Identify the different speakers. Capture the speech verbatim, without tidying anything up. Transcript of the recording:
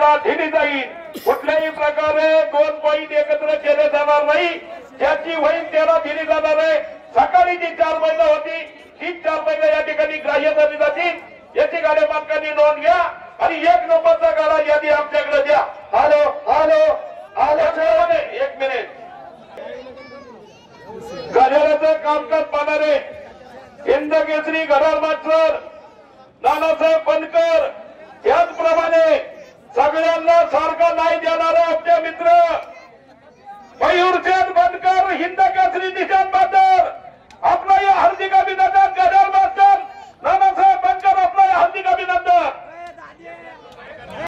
Speaker 1: महिन्याला दिली जाईल। कुठल्याही प्रकारे दोन पॉईंट एकत्र केले जाणार नाही। ज्याची होईल त्याला दिली जाणार आहे। सकाळी जी चार महिला होती तीच चार महिला या ठिकाणी ग्राह्य धरली जातील याची गाड्या मालकांनी नोंद घ्या आणि एक नंबरचा गाडा यादी आमच्याकडे द्या। हॅलो हॅलो हॅलो एक मिनिट कार्यालयाचं कामकाज पाहणारे हिंद केसरी घड्याळ मास्टर नानासाहेब बनकर याचप्रमाणे सगळ्यांना सारखा न्याय देणारे आमचे मित्र